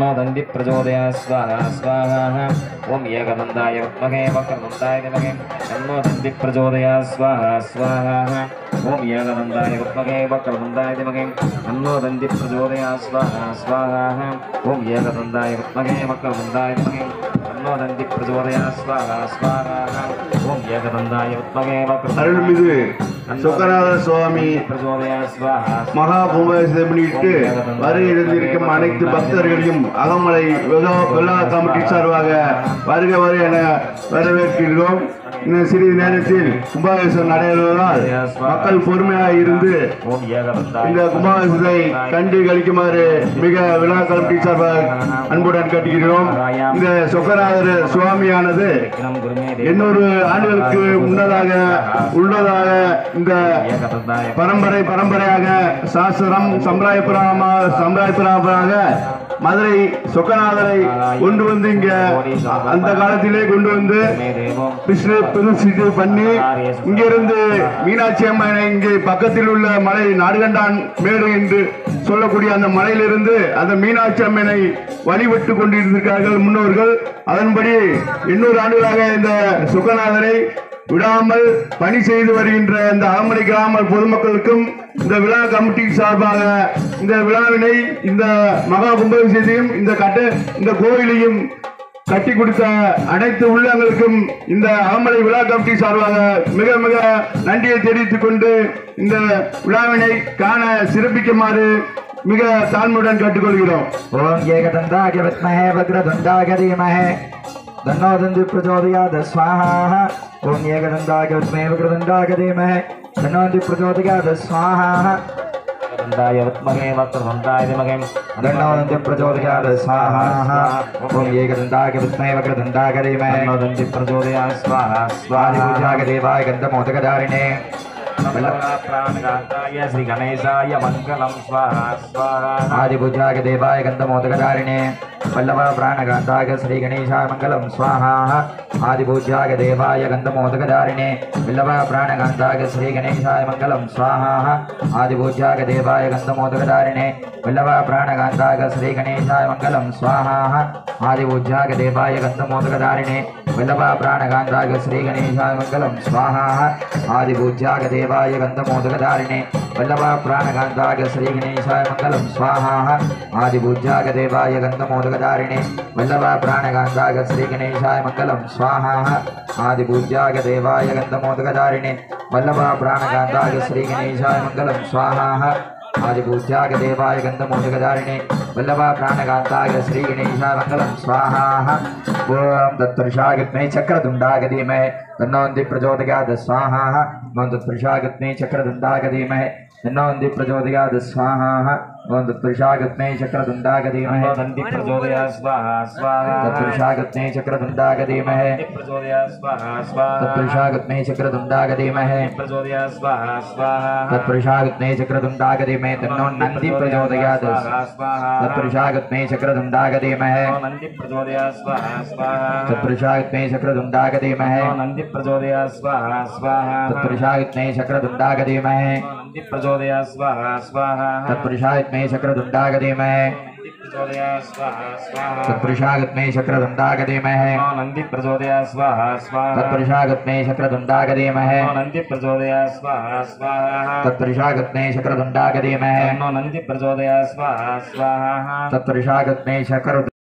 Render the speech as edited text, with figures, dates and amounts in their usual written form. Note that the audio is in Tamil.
तन्नो दन्ति प्रचोदयात् स्वाहा स्वाहा ओम एकदन्ताय विद्महे वक्रतुण्डाय धीमहि तन्नो दन्ति प्रचोदयात् स्वाहा स्वाहा ओम एकदन्ताय विद्महे वक्रतुण्डाय धीमहि तन्नो दन्ति प्रचोदयात् स्वाहा स्वाहा ओम एकदन्ताय विद्महे वक्रतुण्डाय धीमहि तन्नो दन्ति प्रचोदयात् स्वाहा स्वाहा ओम एकदन्ताय विद्महे वक्रतुण्डाय அருள்மிகு சொக்கநாத சுவாமி மகா கும்பாபிஷேகத்தை முன்னிட்டு வருகின்றிருக்கும் அனைத்து பக்தர்களையும் அகமலை விழா கமிட்டி சார்பாக வருக வருக என வரவேற்கிறோம். இன்னும் சிறிது நேரத்தில் கும்பாபிஷேகம் நடைபெறுவதால் மக்கள் பொறுமையாக இருந்து இந்த கும்பாபிஷேகத்தை கண்டு கழிக்குமாறு மிக விழா கமிட்டி சார்பாக அன்புடன் கேட்டுக்கிறோம். இந்த சொக்கநாதர் சுவாமியானது 800 ஆண்டுகளுக்கு முன்னதாக உள்ளதாக இந்த பரம்பரையாக சாஸ்திரம் சம்பிரதாயமாக மதுரை சொக்கநாதரை கொண்டு வந்து இங்க அந்த காலத்திலே கொண்டு வந்து பிரதிஷ்டை பண்ணி இங்கிருந்து மீனாட்சி அம்மனை இங்கே பக்கத்தில் உள்ள மலை நாடுகண்டான் மேடு என்று சொல்லக்கூடிய அந்த மலையிலிருந்து அந்த மீனாட்சி அம்மனை வழிபட்டு கொண்டிருக்கிறார்கள் முன்னோர்கள். அதன்படி 800 ஆண்டுகளாக இந்த சொக்கநாதரை விடாமல் பணி செய்து வருகின்ற இந்த அகமலை கிராம பொதுமக்களுக்கும் இந்த விழா கமிட்டி சார்பாக இந்த விழாவினை இந்த மகா கும்பாபிஷேகத்தையும் இந்த கோயிலையும் கட்டி கொடுத்த அனைத்து உள்ளங்களுக்கும் இந்த அகமலை விழா கமிட்டி சார்பாக மிக மிக நன்றியை தெரிவித்துக் கொண்டு இந்த விழாவினை காண சிறப்பிக்குமாறு மிக தாழ்மையுடன் கேட்டுக்கொள்கிறோம். ஓம் ஏகதந்தாய வித்மஹே வக்ரதுண்டாய தீமஹி तन्नो दन्ति प्रचोदयात् स्वाहा ओम एकदन्ताय विद्महे वक्रतुण्डाय धीमहि तन्नो दन्ति प्रचोदयात् स्वाहा दन्ताय विद्महे वक्रतुण्डाय धीमहि तन्नो दन्ति प्रचोदयात् स्वाहा ओम एकदन्ताय विद्महे वक्रतुण्डाय धीमहि तन्नो दन्ति प्रचोदयात् स्वाहा स्वाहा देवाय गन्धमोदकधारिणे प्राणघाताय श्री गणेशाय मंगलम स्वाहा स्वाहा आदिपूज्याय देवाय गन्धमोदकधारिणे वल्लभ प्राणघाताय श्री गणेशाय मंगलम स्वाहा आदिपूज्याय देवाय गन्धमोदकधारिणे वल्लभ प्राणघाताय श्री गणेशाय मंगलम स्वाहा आदिपूज्याय देवाय गन्धमोदकधारिणे वल्लभ प्राणघाताय श्री गणेशाय मंगलम स्वाहा आदिपूज्याय देवाय गन्धमोदकधारिणे वल्लभ प्राणघाताय श्री गणेशाय मंगलम स्वाहा आदिपूज्याय देवाय गन्धमोदकधारिणे वल्लभ प्राणघाताय श्री गणेशाय मंगलम स्वाहा आदिपूज्याय देवाय गन्धमोदकधारिणे वल्लभ प्राणघाताय श्री गणेशाय मंगलम स्वाहा आदिपूज्याय देवाय गन्धमोदकधारिणे वल्लभ प्राणघाताय श्री गणेशाय मंगलम स्वाहा आदिपूज्याय देवाय गन्धमोदकधारिणे वल्लभ प्राणघाताय श्री गणेशाय मंगलम स्वाहा ओम तत्पुरुषाय चक्रतुण्डाय धीमहि तन्नो दन्ति प्रचोदयात् स्वाहा ओम तत्पुरुषाय चक्रतुण्डाय धीमहि तन्नो दन्ति प्रचोदयात् स्वाहा ओम तत्पुरुषाय चक्रतुण्डाय धीमहि दन्ति प्रचोदयात् स्वाहा स्वाहा तत्पुरुषाय चक्रतुण्डाय धीमहि प्रचोदयात् स्वाहा स्वाहा तत्पुरुषाय चक्रतुण्डाय धीमहि प्रचोदयात् स्वाहा स्वाहा तत्पुरुषाय चक्रतुण्डाय धीमहि तन्नो नन्दी प्रचोदयात् स्वाहा तत्पुरुषाय चक्रतुण्डाय धीमहि नन्दी प्रचोदयात् स्वाहा स्वाहा तत्पुरुषाय चक्रतुण्डाय धीमहि नन्दी प्रचोदयात् स्वाहा स्वाहा तत्पुरुषाय चक्रतुण्डाय धीमहि नन्दी प्रचोदयात् स्वाहा स्वाहा तत्पुरुषाय चक्रतुण्डाय धीमहि प्रचोदयात् स्वाहा स्वाहा तत्पुरुषाय चक्रतुण्डाय धीमहि नन्दी प्रचोदयात् स्वाहा स्वाहा तत्पुरुषाय चक्रतुण्डाय धीमहि नन्दी प्रचोदयात् स्वाहा स्वाहा तत्पुरुषाय चक्रतुण्डाय धीमहि नन्दी प्रचोदयात् स्वाहा स्वाहा तत्पुरुषाय चक्र